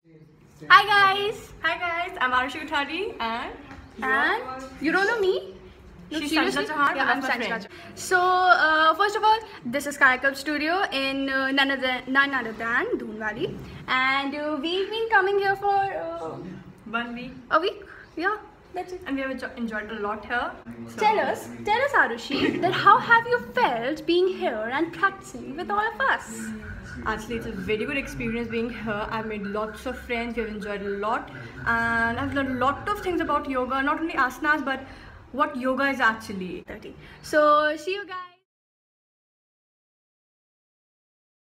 Hi guys, I'm Arushi Kothari and you don't know me? No, she's seriously? Sanjana Chauhan, Yeah, I'm Sanjana Chauhan. So first of all, this is Kayakalp Studio in none other than Dhoon Valley, and we've been coming here for 1 week. a week. Yeah, that's it. And we have enjoyed a lot here. So Tell us, Arushi, that how have you felt being here and practicing with all of us? Actually, it's a very good experience being here. I've made lots of friends, we've enjoyed a lot, and I've learned a lot of things about yoga, not only asanas but what yoga is actually. So see you guys.